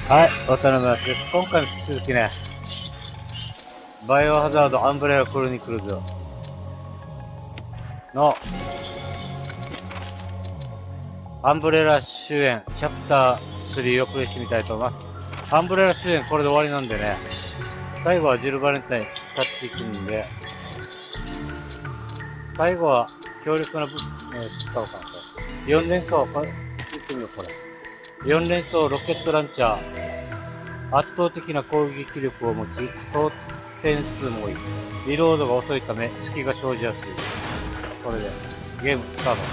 はい、渡辺です。今回の引き続きね、バイオハザードアンブレラクロニクルズのアンブレラ終焉チャプター3をプレイしてみたいと思います。アンブレラ終焉これで終わりなんでね、最後はジルバレンタイン使っていくんで、最後は強力な使おうかなと。4連装を行ってみよう、これ。4連装ロケットランチャー。圧倒的な攻撃力を持ち、総点数も多い。リロードが遅いため、隙が生じやすい。これで、ゲームスタート。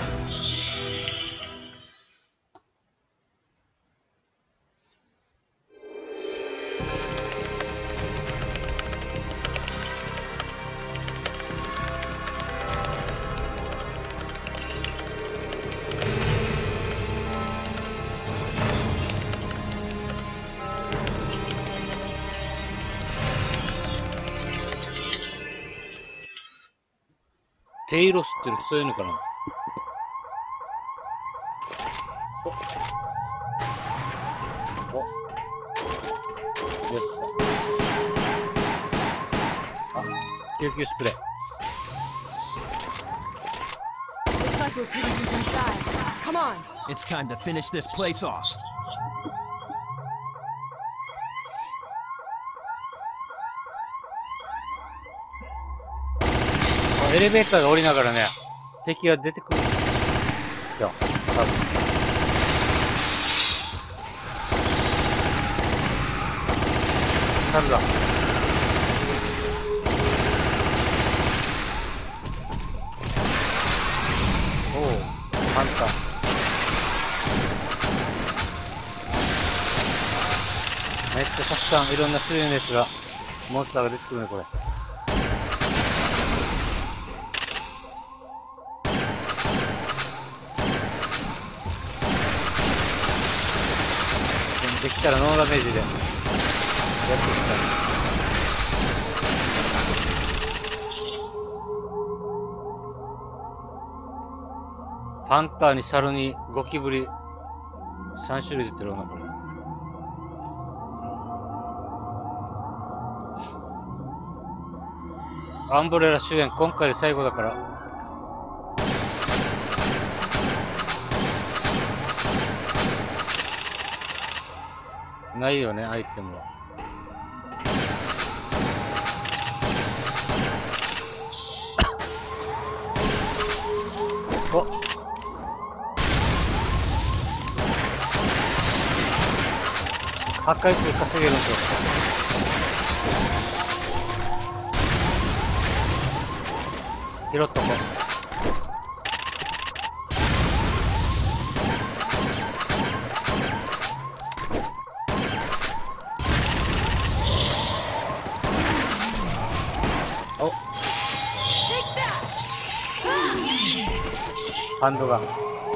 テイロスってそういうのかな。およっしゃ。あ、救急スプレー。 It's time to finish this place off. エレベーターで降りながらね、敵が出てくるんですよ。多分。猿だ。おお、ハンター。めっちゃたくさんいろんな種類のやつが、モンスターが出てくるね、これ。できたらノーダメージでやっていきたい。ハンターに猿にゴキブリ3種類出てるな、これ。アンブレラ終焉今回で最後だから。ないよね、アイテムは。お、破壊数稼げるんですよ。拾っとこう。ハンドガン。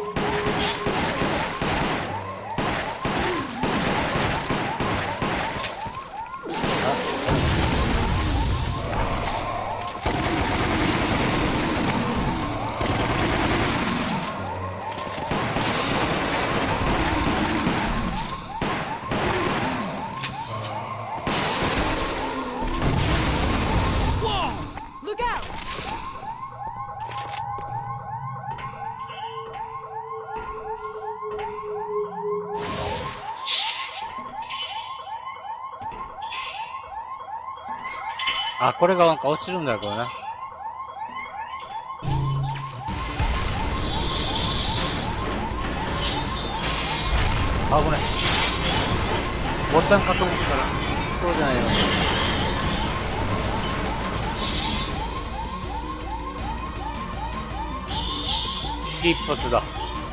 あ、これがなんか落ちるんだよ、これな。あ、危ない。ボタンかと思ったら、そうじゃないよ。一発だ。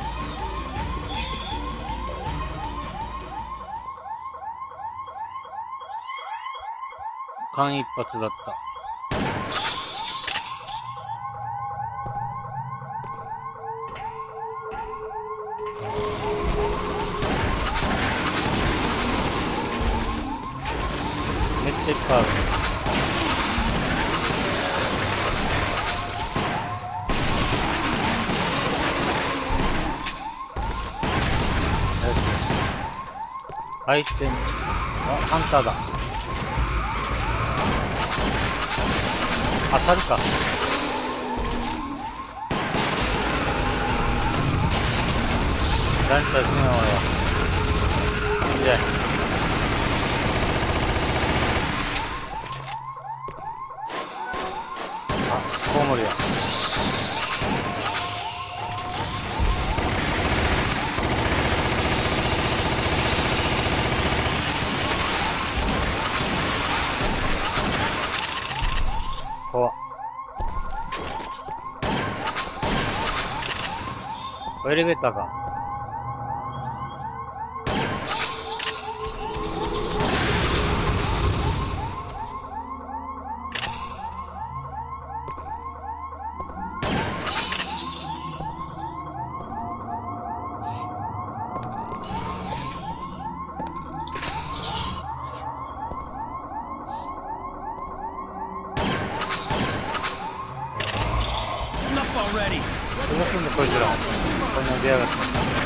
間一髪だった。めっちゃいっぱいある。よしよし。 相手に、ハンターだ。当たるか。ランチャー死ぬよ、俺は。いいね。コウモリや。怖っ。エレベーターか。動くんだこいつら。ここに出やがって。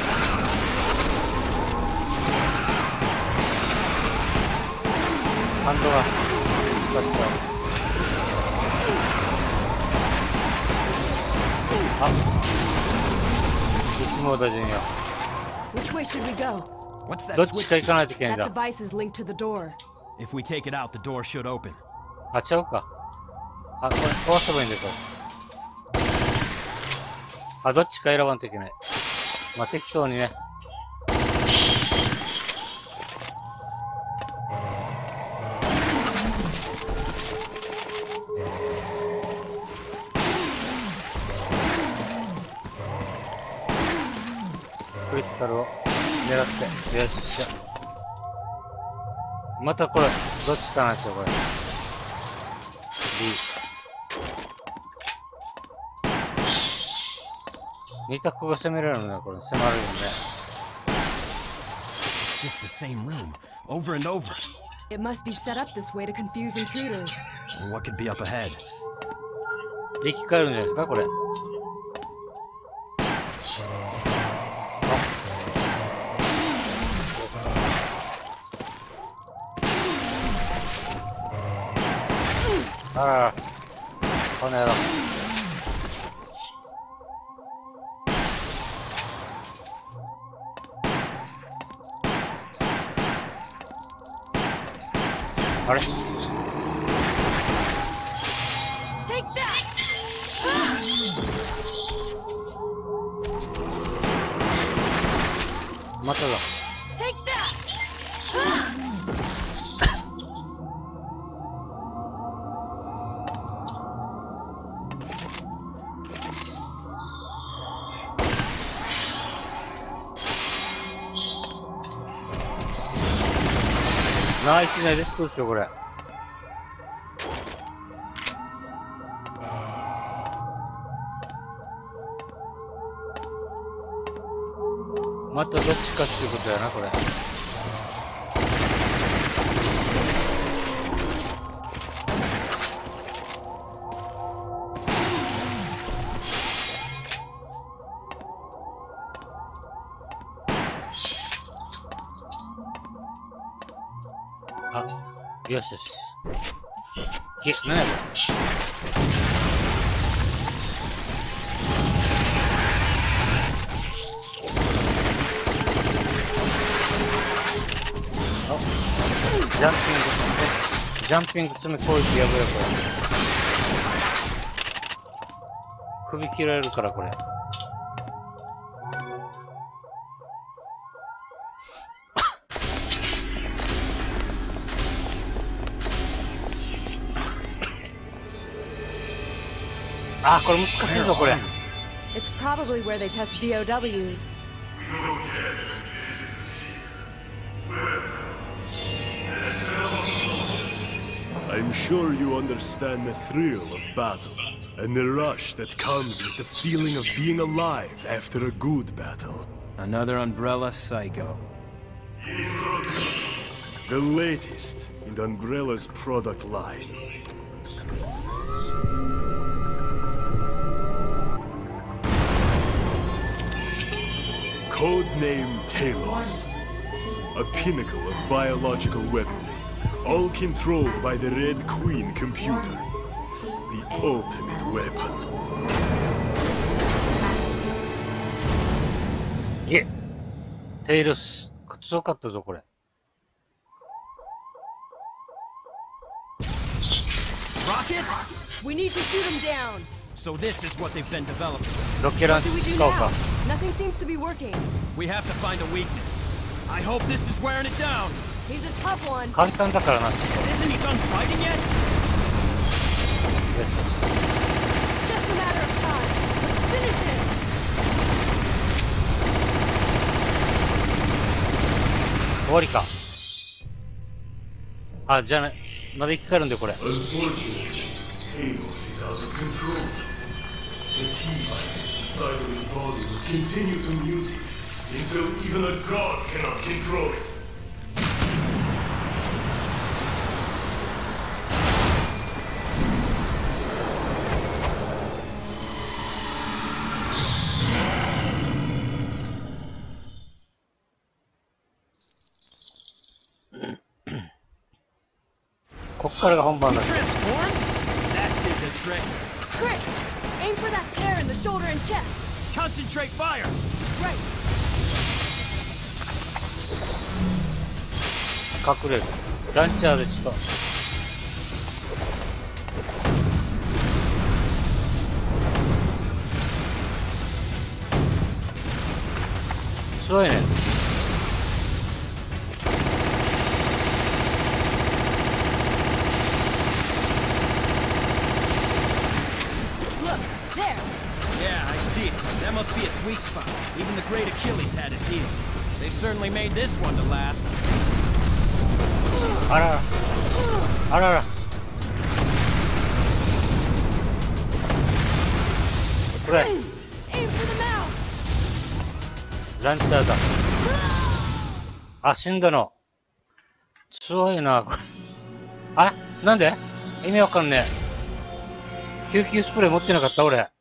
ハンドが使っちゃう。あ、一網打尽よ。 Which way should we go? What's that どっちか行かないといけないん That だ。 device is linked to the door. If we take it out, the door should open. あ、ちゃうか。あ、これ壊せばいいんだよ。あ、どっちか選ばんといけない。まあ、適当にね。クリスタルを狙って。よっしゃ。またこれ、どっちかなんですよ、これ。B。二択が攻められるね、これ。迫るよね。 It's just the same room, over and over. It must be set up this way to confuse intruders. What could be up ahead? 生き返るんじゃないですか、これ。あら、この野郎。あれ？ Take that! まただ。 Take that! ナイスね、どうしよう、これ。またどっちかっていうことやな、これ。あ、よしよし。なんやこれ。ジャンピングジャンピング詰め攻撃やばいよ、これ。首切られるから、これ。あ、これ難しいぞ、これ。 It's probably where they test BOWs. I'm sure you understand the thrill of battle, and the rush that comes with the feeling of being alive after a good battle. Another Umbrella Psycho. The latest in the Umbrella's product line. Codename Talos. a pinnacle of biological weaponry, all controlled by the Red Queen computer. The ultimate weapon. いえ、テイルス、強かったぞ、これ。 Rockets? We need to shoot him down. So this is what they've been developing. ロケラン What do we do 使おう now? か。 Nothing seems to be working. We have to find a weakness. I hope this is wearing it down. He's a tough one. 簡単だからな。 Isn't he done fighting yet? It's just a matter of time. Let's finish him. 終わりか。あ、じゃあね、まだ生き返るんで、これ。 Unfortunately, Talos is out of control. The T-virus inside of his body will continue to mutate until even a god cannot control it. Transformed? That did the trick. Chris, aim for that tear in the shoulder and chest. Concentrate fire. Right. 隠れる。ランチャーでちょっと。すごいね。 Look, there. Yeah, I see it. That must be its weak spot. Even the great Achilles had his heel. They certainly made this one to last. あらら。あらら。これ。 Chris, aim for the mouth. ランチャーだ。あ、死んだの。強いな、これ。あ、なんで意味わかんねえ。救急スプレー持ってなかった、俺。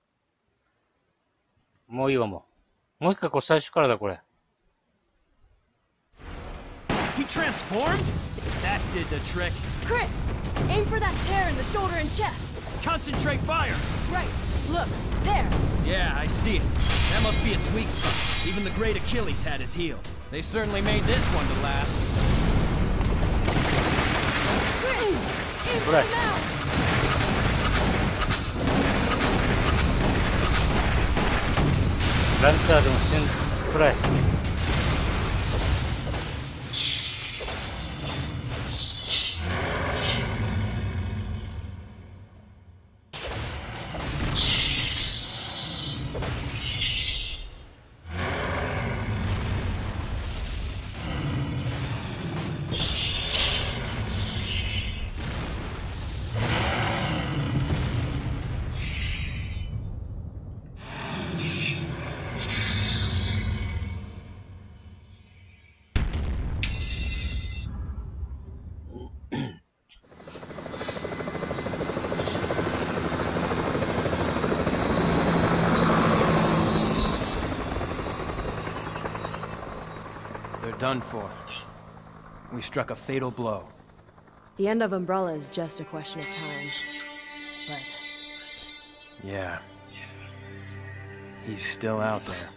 もういいわ、もう。もう一回こう最初からだ、これ。 He transformed? That did the trick. Chris, aim for that tear in the shoulder and chest. Concentrate fire. Right. Look, there. Yeah, I see it. That must be its weak spot. Even the great Achilles had his heel. They certainly made this one to last. Chris, aim for Right. the mouth. ランチャーでも死んくらい。 Done for. We struck a fatal blow. The end of Umbrella is just a question of time. But Yeah. He's still out there.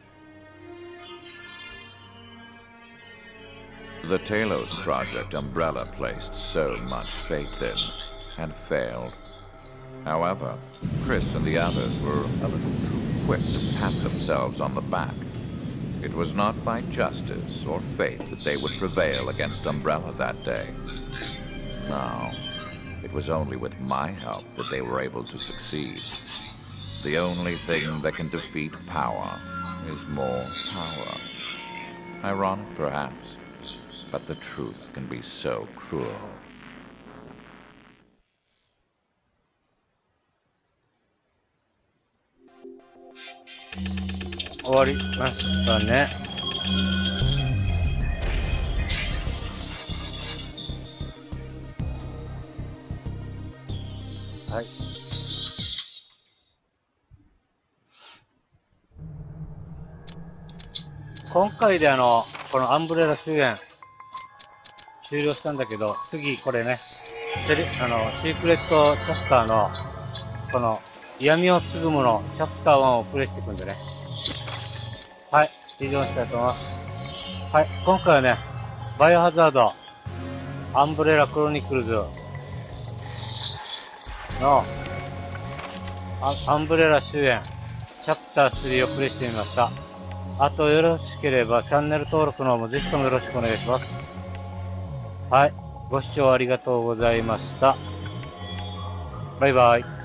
The Talos Project Umbrella placed so much faith in, and failed. However, Chris and the others were a little too quick to pat themselves on the back. It was not by justice or fate that they would prevail against Umbrella that day. No, it was only with my help that they were able to succeed. The only thing that can defeat power is more power. Ironic, perhaps, but the truth can be so cruel. 終わりましたね。はい。今回でこのアンブレラ終焉、終了したんだけど、次これね、シークレットチャプターの、この、闇を継ぐもの、チャプター1をプレイしていくんでね。はい、以上にしたいと思います。はい、今回はね、バイオハザード、アンブレラクロニクルズの、アンブレラ終焉、チャプター3をプレイしてみました。あとよろしければチャンネル登録の方もぜひともよろしくお願いします。はい。ご視聴ありがとうございました。バイバイ。